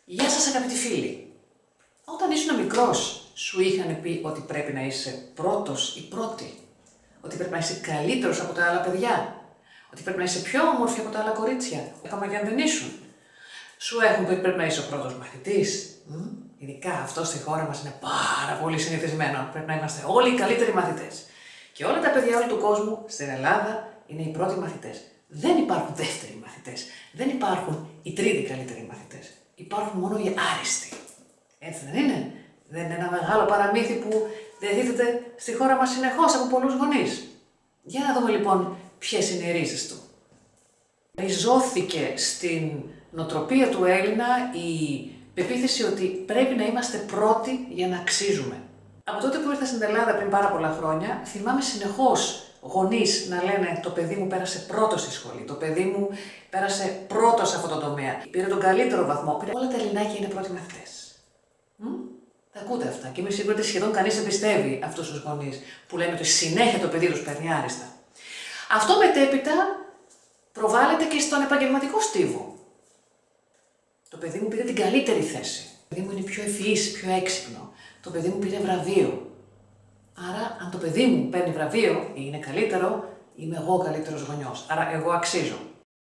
Γεια σας αγαπητοί φίλοι. Όταν ήσουν μικρός, σου είχαν πει ότι πρέπει να είσαι πρώτος ή πρώτη. Ότι πρέπει να είσαι καλύτερος από τα άλλα παιδιά. Ότι πρέπει να είσαι πιο όμορφη από τα άλλα κορίτσια. Ακόμα και αν δεν ήσουν. Σου έχουν πει ότι πρέπει να είσαι ο πρώτος μαθητής. Ειδικά αυτό στη χώρα μας είναι πάρα πολύ συνηθισμένο. Πρέπει να είμαστε όλοι οι καλύτεροι μαθητές. Και όλα τα παιδιά όλου του κόσμου στην Ελλάδα είναι οι πρώτοι μαθητές. Δεν υπάρχουν δεύτεροι μαθητές. Δεν υπάρχουν οι τρίτοι καλύτεροι μαθητές. Υπάρχουν μόνο οι άριστοι. Έτσι δεν είναι? Δεν είναι ένα μεγάλο παραμύθι που διαδίδεται στη χώρα μας συνεχώς από πολλούς γονείς? Για να δούμε λοιπόν ποιες είναι οι ρίζες του. Ριζώθηκε στην νοοτροπία του Έλληνα η πεποίθηση ότι πρέπει να είμαστε πρώτοι για να αξίζουμε. Από τότε που ήρθα στην Ελλάδα πριν πάρα πολλά χρόνια, θυμάμαι συνεχώς γονείς να λένε: το παιδί μου πέρασε πρώτο στη σχολή, το παιδί μου πέρασε πρώτο σε αυτό το τομέα, πήρε τον καλύτερο βαθμό. Όλα τα Ελληνάκια είναι πρώτοι μαθητές. Τα ακούτε αυτά και είμαι σίγουρη ότι σχεδόν κανείς δεν πιστεύει αυτούς τους γονείς που λένε ότι συνέχεια το παιδί τους παίρνει άριστα. Αυτό μετέπειτα προβάλλεται και στον επαγγελματικό στίβο. Το παιδί μου πήρε την καλύτερη θέση. Το παιδί μου είναι πιο ευφυής, πιο έξυπνο. Το παιδί μου πήρε βραβείο. Άρα, αν το παιδί μου παίρνει βραβείο ή είναι καλύτερο, είμαι εγώ ο καλύτερος γονιός. Άρα, εγώ αξίζω.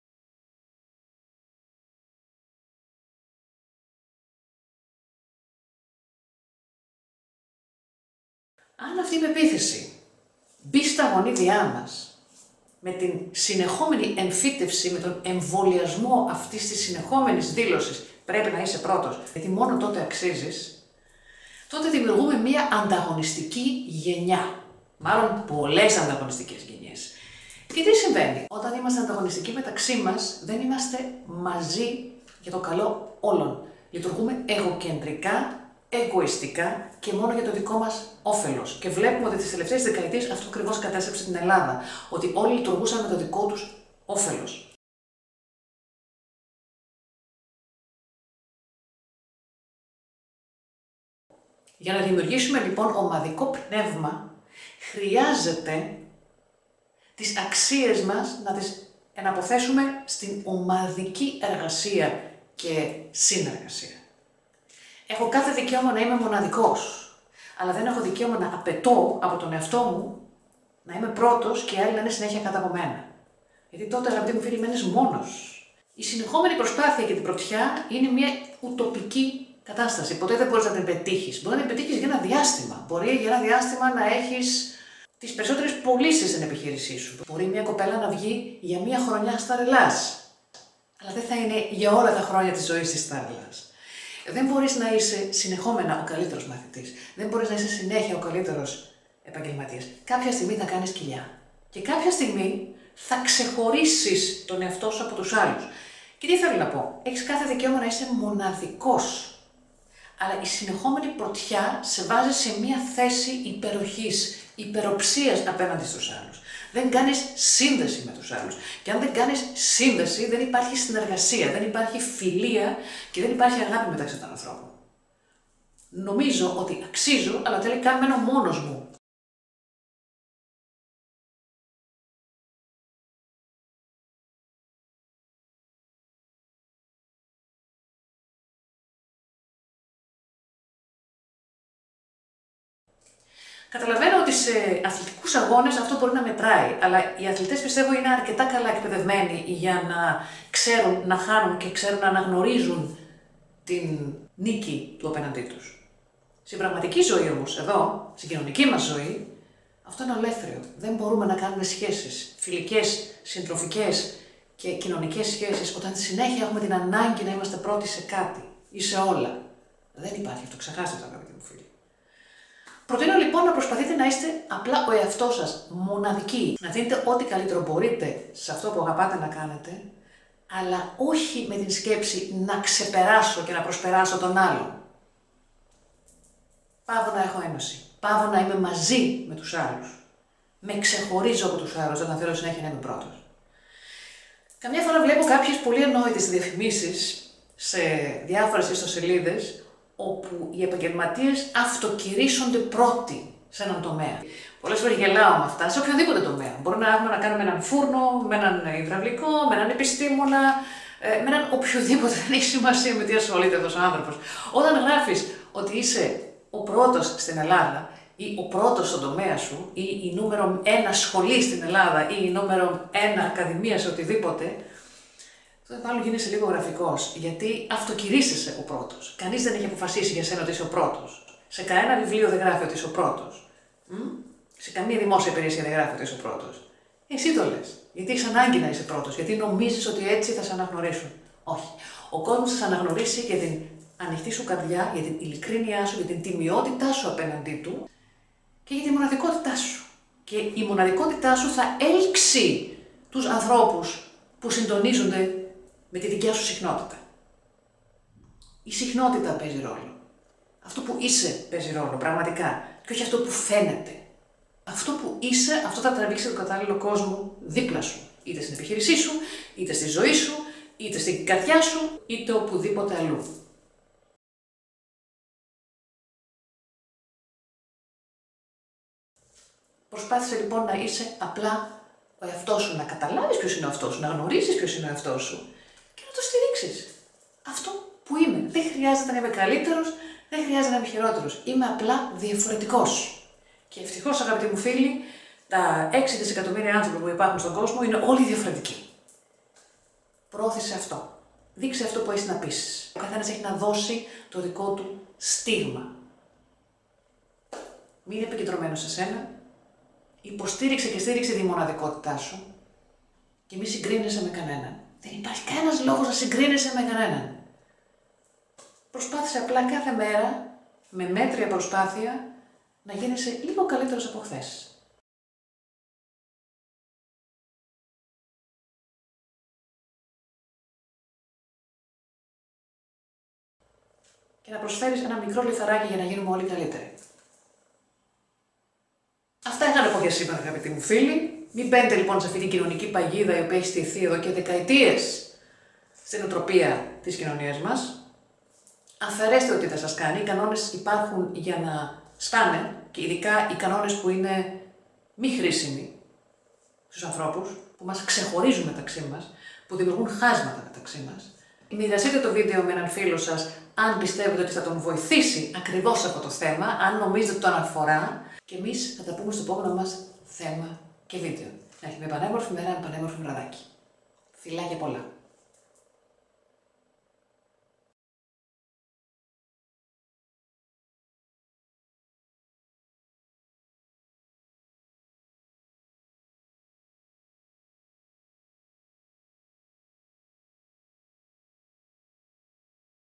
Αν αυτή η πεποίθηση μπει στα γονίδια μας, με την συνεχόμενη εμφύτευση, με τον εμβολιασμό αυτής της συνεχόμενης δήλωσης πρέπει να είσαι πρώτος, γιατί μόνο τότε αξίζεις, τότε δημιουργούμε μία ανταγωνιστική γενιά. Μάλλον πολλές ανταγωνιστικές γενιές. Και τι συμβαίνει? Όταν είμαστε ανταγωνιστικοί μεταξύ μας, δεν είμαστε μαζί για το καλό όλων. Λειτουργούμε εγωκεντρικά, εγωιστικά και μόνο για το δικό μας όφελος. Και βλέπουμε ότι τις τελευταίες δεκαετίες αυτό ακριβώς κατέστρεψε την Ελλάδα. Ότι όλοι λειτουργούσαν με το δικό τους όφελος. Για να δημιουργήσουμε λοιπόν ομαδικό πνεύμα, χρειάζεται τις αξίες μας να τις εναποθέσουμε στην ομαδική εργασία και συνεργασία. Έχω κάθε δικαίωμα να είμαι μοναδικός, αλλά δεν έχω δικαίωμα να απαιτώ από τον εαυτό μου να είμαι πρώτος και οι άλλοι να είναι συνέχεια κάτω από μένα. Γιατί τότε, αγαπητοί μου φίλοι, μένεις μόνος. Η συνεχόμενη προσπάθεια για την πρωτιά είναι μια ουτοπική κατάσταση. Ποτέ δεν μπορείς να την πετύχεις. Μπορεί να την πετύχεις για ένα διάστημα. Μπορεί για ένα διάστημα να έχεις τις περισσότερες πωλήσεις στην επιχείρησή σου. Μπορεί μια κοπέλα να βγει για μια χρονιά στα ρελάς. Αλλά δεν θα είναι για όλα τα χρόνια της ζωής της στα ρελάς. Δεν μπορείς να είσαι συνεχόμενα ο καλύτερος μαθητής. Δεν μπορείς να είσαι συνέχεια ο καλύτερος επαγγελματίας. Κάποια στιγμή θα κάνεις κοιλιά. Και κάποια στιγμή θα ξεχωρίσεις τον εαυτό σου από τους άλλους. Και τι θέλω να πω? Έχεις κάθε δικαίωμα να είσαι μοναδικός. Αλλά η συνεχόμενη πρωτιά σε βάζει σε μια θέση υπεροχής, υπεροψίας απέναντι στους άλλους. Δεν κάνεις σύνδεση με τους άλλους. Και αν δεν κάνεις σύνδεση, δεν υπάρχει συνεργασία, δεν υπάρχει φιλία και δεν υπάρχει αγάπη μεταξύ των ανθρώπων. Νομίζω ότι αξίζω, αλλά τελικά μένω μόνος μου. Καταλαβαίνω ότι σε αθλητικούς αγώνες αυτό μπορεί να μετράει, αλλά οι αθλητές πιστεύω είναι αρκετά καλά εκπαιδευμένοι για να ξέρουν να χάνουν και ξέρουν να αναγνωρίζουν την νίκη του απέναντί τους. Στην πραγματική ζωή όμως, εδώ, στην κοινωνική μας ζωή, αυτό είναι ολέθριο. Δεν μπορούμε να κάνουμε σχέσεις φιλικές, συντροφικές και κοινωνικές σχέσεις όταν συνέχεια έχουμε την ανάγκη να είμαστε πρώτοι σε κάτι ή σε όλα. Δεν υπάρχει αυτό, ξεχάστε το, αγαπητοί μου φίλοι. Προτείνω λοιπόν να προσπαθείτε να είστε απλά ο εαυτός σας, μοναδικοί. Να δίνετε ό,τι καλύτερο μπορείτε σε αυτό που αγαπάτε να κάνετε, αλλά όχι με την σκέψη να ξεπεράσω και να προσπεράσω τον άλλον. Πάω να έχω ένωση. Πάω να είμαι μαζί με τους άλλους. Με ξεχωρίζω από τους άλλους όταν θέλω συνέχεια να είμαι πρώτος. Καμιά φορά βλέπω κάποιες πολύ ανόητες διαφημίσεις σε διάφορες ιστοσελίδες, όπου οι επαγγελματίες αυτοκηρύσσονται πρώτοι σε έναν τομέα. Πολλές φορές γελάω με αυτά, σε οποιοδήποτε τομέα. Μπορεί να έχουμε να κάνουμε έναν φούρνο, με έναν υδραυλικό, με έναν επιστήμονα, με έναν οποιοδήποτε, δεν έχει σημασία με τι ασχολείται αυτός ο άνθρωπος. Όταν γράφεις ότι είσαι ο πρώτος στην Ελλάδα ή ο πρώτος στον τομέα σου ή η νούμερο 1 σχολή στην Ελλάδα ή η νούμερο 1 ακαδημία σε οτιδήποτε, τότε πάλι γίνεσαι λίγο γραφικός, γιατί αυτοκηρύσσεσαι ο πρώτος. Κανείς δεν έχει αποφασίσει για σένα ότι είσαι ο πρώτος. Σε κανένα βιβλίο δεν γράφει ότι είσαι ο πρώτος. Σε καμία δημόσια υπηρεσία δεν γράφει ότι είσαι ο πρώτος. Εσύ το λες. Γιατί έχεις ανάγκη να είσαι πρώτος, γιατί νομίζεις ότι έτσι θα σε αναγνωρίσουν. Όχι. Ο κόσμος θα σε αναγνωρίσει για την ανοιχτή σου καρδιά, για την ειλικρίνειά σου, για την τιμιότητά σου απέναντί του και για τη μοναδικότητά σου. Και η μοναδικότητά σου θα έλξει τους ανθρώπους που συντονίζονται με τη δικιά σου συχνότητα. Η συχνότητα παίζει ρόλο. Αυτό που είσαι παίζει ρόλο, πραγματικά. Και όχι αυτό που φαίνεται. Αυτό που είσαι, αυτό θα τραβήξει τον κατάλληλο κόσμο δίπλα σου. Είτε στην επιχείρησή σου, είτε στη ζωή σου, είτε στην καρδιά σου, είτε οπουδήποτε αλλού. Προσπάθησε λοιπόν να είσαι απλά ο εαυτός σου, να καταλάβεις ποιος είναι ο εαυτός σου, να γνωρίσεις ποιος είναι ο εαυτός σου και να το στηρίξεις. Αυτό που είμαι. Δεν χρειάζεται να είμαι καλύτερος, δεν χρειάζεται να είμαι χειρότερος. Είμαι απλά διαφορετικός. Και ευτυχώς, αγαπητοί μου φίλοι, τα 6 δισεκατομμύρια άνθρωποι που υπάρχουν στον κόσμο είναι όλοι διαφορετικοί. Πρόθεσε αυτό. Δείξε αυτό που έχεις να πεις. Ο καθένας έχει να δώσει το δικό του στίγμα. Μην είναι επικεντρωμένος σε σένα. Υποστήριξε και στήριξε τη μοναδικότητά σου και μη συγκρίνεσαι με κανέναν. Δεν υπάρχει κανένας λόγος να συγκρίνεσαι με κανέναν. Προσπάθησε απλά κάθε μέρα, με μέτρια προσπάθεια, να γίνεσαι λίγο καλύτερος από χθες. Και να προσφέρεις ένα μικρό λιθαράκι για να γίνουμε όλοι καλύτεροι. Αυτά είχα να πω για σήμερα, αγαπητοί μου φίλοι. Μην μπαίνετε λοιπόν σε αυτή την κοινωνική παγίδα η οποία έχει στηθεί εδώ και δεκαετίες στην οτροπία της κοινωνίας μας. Αφαιρέστε ό,τι θα σας κάνει. Οι κανόνες υπάρχουν για να σπάνε και ειδικά οι κανόνες που είναι μη χρήσιμοι στους ανθρώπους, που μας ξεχωρίζουν μεταξύ μας, που δημιουργούν χάσματα μεταξύ μας. Μοιραστείτε το βίντεο με έναν φίλο σας αν πιστεύετε ότι θα τον βοηθήσει ακριβώς αυτό το θέμα, αν νομίζετε ότι τον αφορά. Και εμείς θα τα πούμε στο επόμενο μας θέμα και βίντεο. Να έχει μια πανέμορφη μέρα, ένα πανέμορφο βραδάκι. Φιλάκια πολλά.